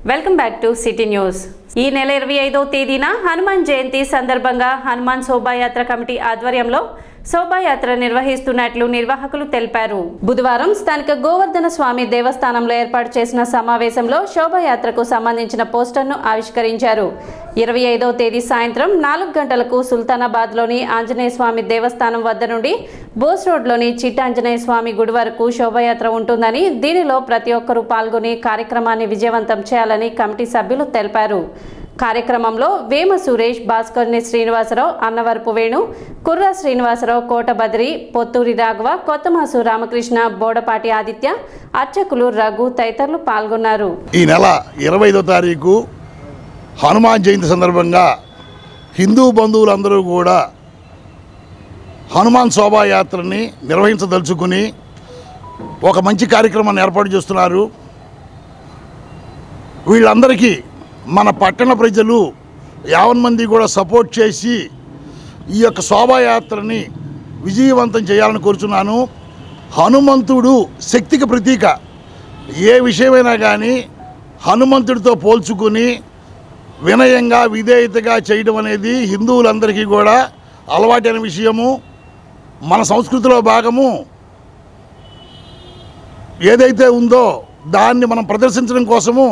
Welcome back to city news. ఈ నెల 25వ తేదీన హనుమాన్ జయంతి సందర్భంగా హనుమాన్ శోభాయాత్ర కమిటీ ఆధ్వర్యంలో శోభాయాత్ర నిర్వహిస్తున్నట్లు నిర్వాహకులు తెలిపారు. బుధవారం స్థానిక గోవర్ధన స్వామి దేవస్థానంలో ఏర్పాటు చేసిన సమావేశంలో శోభాయాత్రకు సంబంధించిన పోస్టర్ను ఆవిష్కరించారు. 25వ తేదీ సాయంత్రం 4 గంటలకు సుల్తానాబాద్లోని ఆంజనేయ స్వామి దేవస్థానం వద్ద నుండి బోస్ రోడ్లోని చిట్టాంజనేయ స్వామి గుడి వరకు శోభాయాత్ర ఉంటుందని, దీనిలో ప్రతి ఒక్కరూ పాల్గొని కార్యక్రమాన్ని విజయవంతం చేయాలని కమిటీ సభ్యులు తెలిపారు. కార్యక్రమంలో వేమ సురేష్, భాస్కర్ని శ్రీనివాసరావు, అన్నవరపు వేణు, కుర్రా శ్రీనివాసరావు, కోట బద్రి, పొత్తూరి రాఘవ, కొత్తమాసు రామకృష్ణ, బోడపాటి ఆదిత్య, అర్చకులు రఘు తదితరులు పాల్గొన్నారు. ఈ నెల 25వ తారీఖు హనుమాన్ జయంతి సందర్భంగా హిందూ బంధువులందరూ కూడా హనుమాన్ శోభాయాత్రని నిర్వహించదలుచుకుని ఒక మంచి కార్యక్రమాన్ని ఏర్పాటు చేస్తున్నారు. వీళ్ళందరికీ మన పట్టణ ప్రజలు 50 మంది కూడా సపోర్ట్ చేసి ఈ యొక్క శోభాయాత్రని విజయవంతం చేయాలని కోరుచున్నాను. హనుమంతుడు శక్తికి ప్రతీక. ఏ విషయమైనా కానీ హనుమంతుడితో పోల్చుకుని వినయంగా విధేయతగా చేయడం అనేది హిందువులందరికీ కూడా అలవాటైన విషయము. మన సంస్కృతిలో భాగము. ఏదైతే ఉందో దాన్ని మనం ప్రదర్శించడం కోసము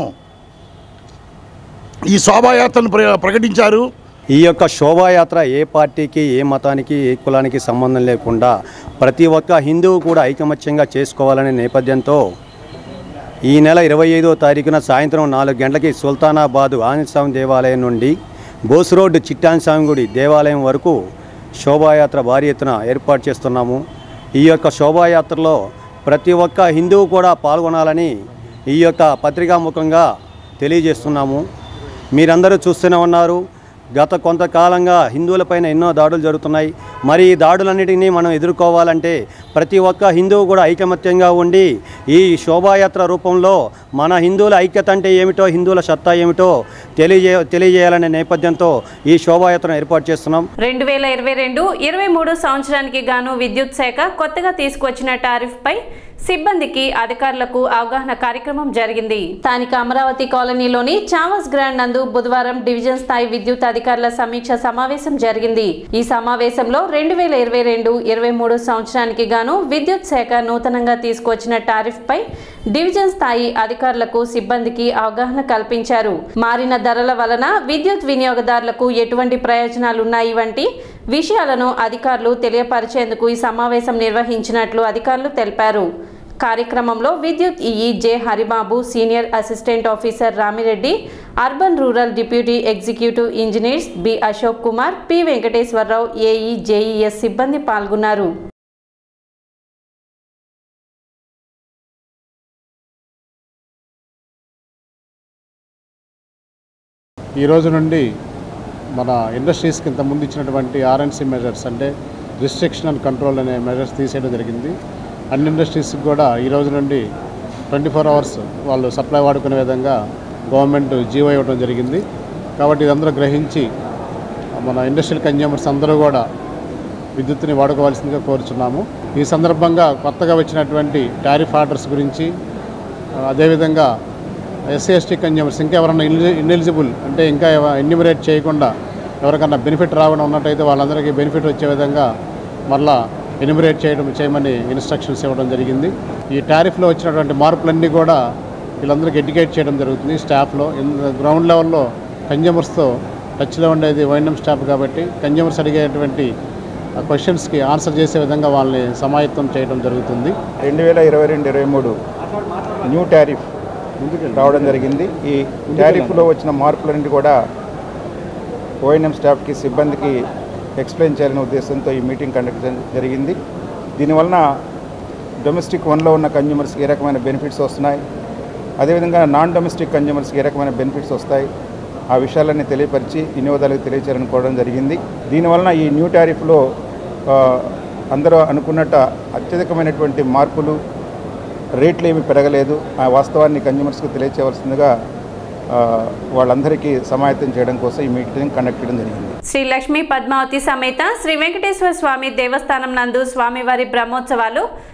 ఈ శోభాయాత్రను ప్రకటించారు. ఈ యొక్క శోభాయాత్ర ఏ పార్టీకి, ఏ మతానికి, ఏ కులానికి సంబంధం లేకుండా ప్రతి ఒక్క హిందువు కూడా ఐకమత్యంగా చేసుకోవాలనే నేపథ్యంతో ఈ నెల 25వ తారీఖున సాయంత్రం 4 గంటలకి సుల్తానాబాదు ఆంజనేయ స్వామి దేవాలయం నుండి బోస్ రోడ్డు చిట్టాంజనేయ స్వామి గుడి దేవాలయం వరకు శోభాయాత్ర భారీ ఎత్తున ఏర్పాటు చేస్తున్నాము. ఈ యొక్క శోభాయాత్రలో ప్రతి ఒక్క హిందువు కూడా పాల్గొనాలని ఈ యొక్క పత్రికాముఖంగా తెలియజేస్తున్నాము. మీరందరూ చూస్తూనే ఉన్నారు, గత కొంతకాలంగా హిందువులపైన ఎన్నో దాడులు జరుగుతున్నాయి. మరి ఈ దాడులన్నిటినీ మనం ఎదుర్కోవాలంటే ప్రతి ఒక్క హిందువు కూడా ఐకమత్యంగా ఉండి ఈ శోభాయాత్ర రూపంలో మన హిందువుల ఐక్యత అంటే ఏమిటో, హిందువుల సత్తా ఏమిటో తెలియజేయాలనే నేపథ్యంతో ఈ శోభాయాత్రను ఏర్పాటు చేస్తున్నాం. 2022-23 సంవత్సరానికి గాను విద్యుత్ శాఖ కొత్తగా తీసుకువచ్చిన టారిఫ్పై సిబ్బందికి, అధికారులకు అవగాహన కార్యక్రమం జరిగింది. స్థానిక అమరావతి కాలనీలోని చావస్ గ్రాండ్ నందు బుధవారం డివిజన్ స్థాయి విద్యుత్ అధికారుల సమీక్ష సమావేశం జరిగింది. ఈ సమావేశంలో 2022-23 సంవత్సరానికి గాను విద్యుత్ శాఖ నూతనంగా తీసుకువచ్చిన టారిఫ్పై డివిజన్ స్థాయి అధికారులకు, సిబ్బందికి అవగాహన కల్పించారు. మారిన ధరల వలన విద్యుత్ వినియోగదారులకు ఎటువంటి ప్రయోజనాలున్నాయి వంటి విషయాలను అధికారులు తెలియపరిచేందుకు ఈ సమావేశం నిర్వహించినట్లు అధికారులు తెలిపారు. కార్యక్రమంలో విద్యుత్ EE J Haribabu, senior assistant officer Ramireddy, urban rural deputy executive engineers B Ashok Kumar, P Venkateswararao, AE, JEs సిబ్బంది పాల్గొన్నారు. ఈ రోజు నుండి మన ఇండస్ట్రీస్కి ఇంతకుముందు ఇచ్చినటువంటి ఆర్ఎన్సీ మెజర్స్ అంటే రిస్ట్రిక్షన్ అండ్ కంట్రోల్ అనే మెజర్స్ తీసేయడం జరిగింది. అన్ని ఇండస్ట్రీస్కి కూడా ఈ రోజు నుండి 24 అవర్స్ వాళ్ళు సప్లై వాడుకునే విధంగా గవర్నమెంట్ జీవో ఇవ్వడం జరిగింది. కాబట్టి ఇదందరూ గ్రహించి మన ఇండస్ట్రియల్ కన్జ్యూమర్స్ అందరూ కూడా విద్యుత్తుని వాడుకోవాల్సిందిగా కోరుచున్నాము. ఈ సందర్భంగా కొత్తగా వచ్చినటువంటి టారిఫ్ ఆర్డర్స్ గురించి, అదేవిధంగా ఎస్సీ ఎస్టీ కన్జ్యూమర్స్ ఇంకా ఎవరైనా ఇన్ఎలిజిబుల్ అంటే ఇంకా ఎన్యూమరేట్ చేయకుండా ఎవరికన్నా బెనిఫిట్ రావడం ఉన్నట్టయితే వాళ్ళందరికీ బెనిఫిట్ వచ్చే విధంగా మళ్ళా ఎన్యూమరేట్ చేయమని ఇన్స్ట్రక్షన్స్ ఇవ్వడం జరిగింది. ఈ టారిఫ్లో వచ్చినటువంటి మార్పులన్నీ కూడా వీళ్ళందరికీ ఎడ్యుకేట్ చేయడం జరుగుతుంది. స్టాఫ్లో గ్రౌండ్ లెవెల్లో కన్జ్యూమర్స్తో టచ్లో ఉండేది వైఎన్ఎం స్టాఫ్ కాబట్టి కన్జ్యూమర్స్ అడిగేటువంటి క్వశ్చన్స్కి ఆన్సర్ చేసే విధంగా వాళ్ళని సమాయత్తం చేయడం జరుగుతుంది. 2022-23 న్యూ టారిఫ్ రావడం జరిగింది. ఈ టారిఫ్లో వచ్చిన మార్పులన్నింటి కూడా ఓఎన్ఎం స్టాఫ్కి, సిబ్బందికి ఎక్స్ప్లెయిన్ చేయాలనే ఉద్దేశంతో ఈ మీటింగ్ కండక్ట్ జరిగింది. దీనివలన డొమెస్టిక్ వన్లో ఉన్న కన్జ్యూమర్స్కి ఏ రకమైన బెనిఫిట్స్ వస్తున్నాయి, అదేవిధంగా నాన్ డొమెస్టిక్ కన్జ్యూమర్స్కి ఏ రకమైన బెనిఫిట్స్ వస్తాయి, ఆ విషయాలన్నీ తెలియపరిచి వినియోగదారులకు తెలియచేయాలనుకోవడం జరిగింది. దీనివలన ఈ న్యూ టారిఫ్లో అందరూ అనుకున్నట్టు అత్యధికమైనటువంటి మార్పులు, రేట్లు ఏమీ పెరగలేదు. ఆ వాస్తవాన్ని కన్జ్యూమర్స్కి తెలియచేయవలసిందిగా వాళ్ళందరికీ సమాయత్తం చేయడం కోసం ఈ మీటింగ్ కండక్ట్ చేయడం జరిగింది. శ్రీ లక్ష్మీ పద్మావతి సమేత శ్రీ వెంకటేశ్వర స్వామి దేవస్థానం నందు స్వామివారి బ్రహ్మోత్సవాలు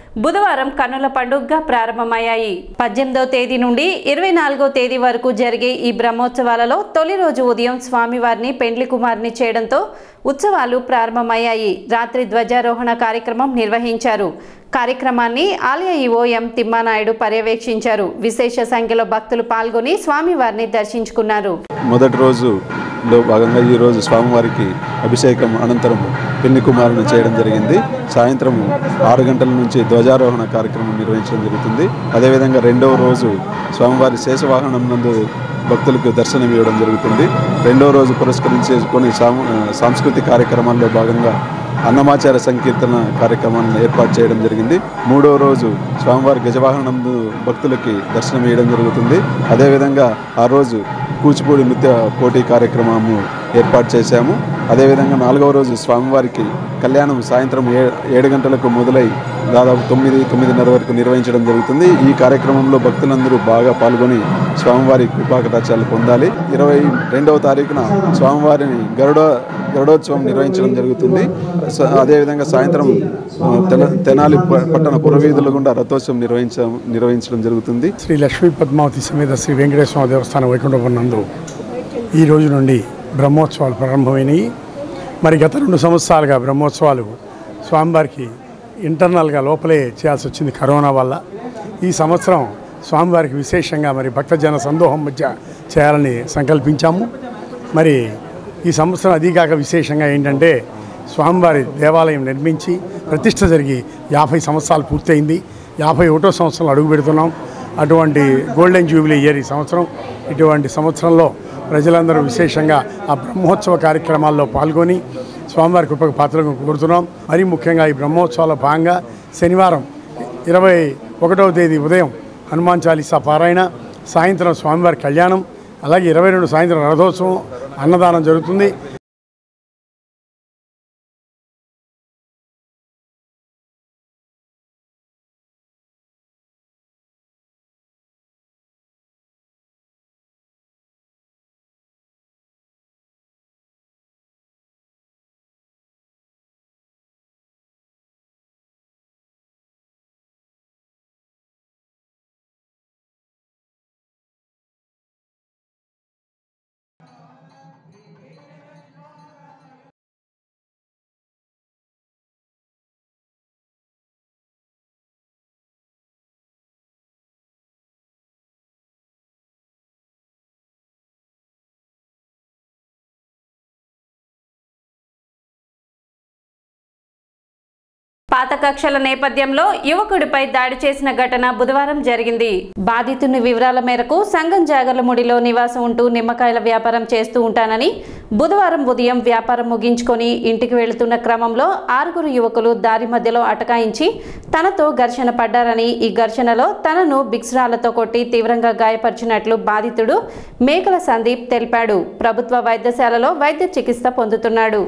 బుధవారం కన్నుల పండుగగా ప్రారంభమయ్యాయి. 18వ తేదీ నుండి 24వ తేదీ వరకు జరిగే ఈ బ్రహ్మోత్సవాలలో తొలి రోజు ఉదయం స్వామివారిని పెండ్లి కుమారుని చేయడంతో ఉత్సవాలు ప్రారంభమయ్యాయి. రాత్రి ధ్వజారోహణ కార్యక్రమం నిర్వహించారు. కార్యక్రమాన్ని ఆలయ ఈవో ఎం తిమ్మానాయుడు పర్యవేక్షించారు. విశేష సంఖ్యలో భక్తులు పాల్గొని స్వామివారిని దర్శించుకున్నారు. మొదటి రోజులో భాగంగా ఈరోజు స్వామివారికి అభిషేకం అనంతరం పెళ్లి కుమారుని చేయడం జరిగింది. సాయంత్రం 6 గంటల నుంచి ధ్వజారోహణ కార్యక్రమం నిర్వహించడం జరుగుతుంది. అదేవిధంగా రెండవ రోజు స్వామివారి శేషవాహనం నందు భక్తులకు దర్శనం ఇవ్వడం జరుగుతుంది. రెండవ రోజు పురస్కరించుకొని సాంస్కృతిక కార్యక్రమాల్లో భాగంగా అన్నమాచార్య సంకీర్తన కార్యక్రమాలను ఏర్పాటు చేయడం జరిగింది. మూడవ రోజు స్వామివారి గజవాహనం భక్తులకి దర్శనం ఇవ్వడం జరుగుతుంది. అదేవిధంగా ఆ రోజు కూచిపూడి నృత్య పోటీ కార్యక్రమము ఏర్పాటు చేశాము. అదేవిధంగా 4వ రోజు స్వామివారికి కళ్యాణం సాయంత్రం 7 గంటలకు మొదలై దాదాపు 9-9:30 వరకు నిర్వహించడం జరుగుతుంది. ఈ కార్యక్రమంలో భక్తులందరూ బాగా పాల్గొని స్వామివారి కృపాకటాక్షాలు పొందాలి. 22వ తారీఖున స్వామివారిని గరుడోత్సవం నిర్వహించడం జరుగుతుంది. అదేవిధంగా సాయంత్రం తెనాలి పట్టణ పురవీధుల గుండా రథోత్సవం నిర్వహించడం జరుగుతుంది. శ్రీ లక్ష్మీ పద్మావతి సమేత శ్రీ వెంకటేశ్వర దేవస్థానం వైకుంఠపురం నందు ఈ రోజు నుండి బ్రహ్మోత్సవాలు ప్రారంభమైనవి. మరి గత 2 సంవత్సరాలుగా బ్రహ్మోత్సవాలు స్వామివారికి ఇంటర్నల్గా లోపలే చేయాల్సి వచ్చింది కరోనా వల్ల. ఈ సంవత్సరం స్వామివారికి విశేషంగా మరి భక్తజన సందోహం మధ్య చేయాలని సంకల్పించాము. మరి ఈ సంవత్సరం అదీగాక విశేషంగా ఏంటంటే స్వామివారి దేవాలయం నిర్మించి ప్రతిష్ఠ జరిగి 50 సంవత్సరాలు పూర్తయింది. 51వ సంవత్సరంలో అడుగు పెడుతున్నాం. అటువంటి గోల్డెన్ జూబిలీ ఇయర్ ఈ సంవత్సరం. ఇటువంటి సంవత్సరంలో ప్రజలందరూ విశేషంగా ఆ బ్రహ్మోత్సవ కార్యక్రమాల్లో పాల్గొని స్వామివారి కృపకు పాత్రలను కోరుతున్నాం. మరీ ముఖ్యంగా ఈ బ్రహ్మోత్సవాల భాగంగా శనివారం 21వ తేదీ ఉదయం హనుమాన్ చాలీసా పారాయణ, సాయంత్రం స్వామివారి కళ్యాణం, అలాగే 22 సాయంత్రం రథోత్సవం, అన్నదానం జరుగుతుంది. పాత కక్షల నేపథ్యంలో యువకుడిపై దాడి చేసిన ఘటన బుధవారం జరిగింది. బాధితుని వివరాల మేరకు సంగం జాగర్లముడిలో నివాసం ఉంటూ నిమ్మకాయల వ్యాపారం చేస్తూ ఉంటానని బుధవారం ఉదయం వ్యాపారం ముగించుకొని ఇంటికి వెళుతున్న క్రమంలో 6 యువకులు దారి మధ్యలో అటకాయించి తనతో ఘర్షణ పడ్డారని, ఈ ఘర్షణలో తనను బిక్స్రాలతో కొట్టి తీవ్రంగా గాయపరిచినట్లు బాధితుడు మేకల సందీప్ తెలిపాడు. ప్రభుత్వ వైద్యశాలలో వైద్య చికిత్స పొందుతున్నాడు.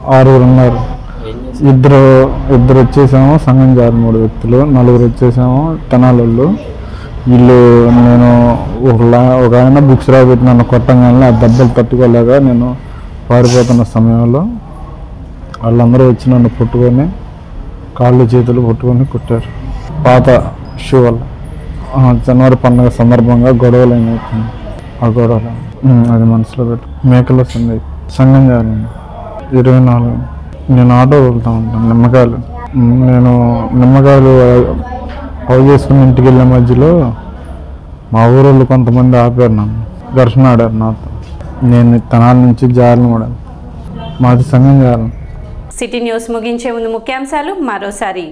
6 ఇద్దరు వచ్చేసాము సంగం జారు 3 వ్యక్తులు, 4 వచ్చేసాము తెనాలోళ్ళు. వీళ్ళు నేను ఒక ఆయన బుక్స్ రాబెట్టి నన్ను కొట్టంగానే ఆ దెబ్బలు తట్టుకోలేక నేను పారిపోతున్న సమయంలో వాళ్ళందరూ వచ్చి నన్ను పట్టుకొని కాళ్ళు చేతులు పట్టుకొని కొట్టారు. పాత షూ వల్ల జనవరి పండుగ సందర్భంగా గొడవలు అయినాయి. ఆ గొడవలు అది మనసులో పెట్టి మేకల సంగం జారు 24. నేను ఆటో వెళ్తూ ఉంటాను నిమ్మకాయలు. నేను నిమ్మకాయలు పౌ చేసుకుని ఇంటికి వెళ్ళే మధ్యలో మా ఊరోళ్ళు కొంతమంది ఆపారు, నన్ను ఘర్షణ ఆడారు నాతో. నేను తెనాలి నుంచి జారులు కూడా మాది సంగం జారు. సిటీ న్యూస్ ముగించే ముందు ముఖ్యాంశాలు మరోసారి.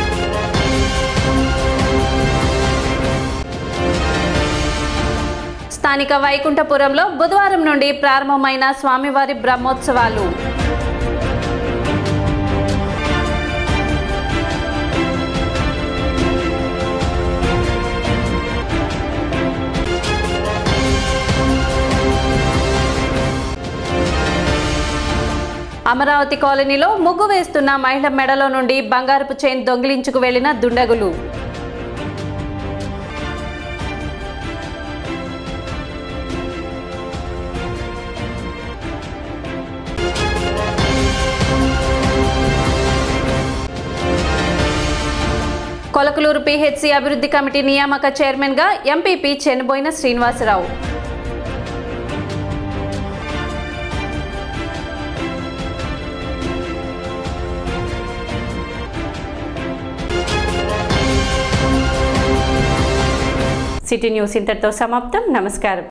స్థానిక వైకుంఠపురంలో బుధవారం నుండి ప్రారంభమైన స్వామివారి బ్రహ్మోత్సవాలు. అమరావతి కాలనీలో ముగ్గు వేస్తున్న మహిళ మెడలో నుండి బంగారపు చైన్ దొంగిలించుకు వెళ్లిన దుండగులు. మొలకలూరు పిహెచ్సి అభివృద్ధి కమిటీ నియామక చైర్మన్గా MPP Chennaboina Srinivasarao. City news ఇంతటితో సమాప్తం. నమస్కారం.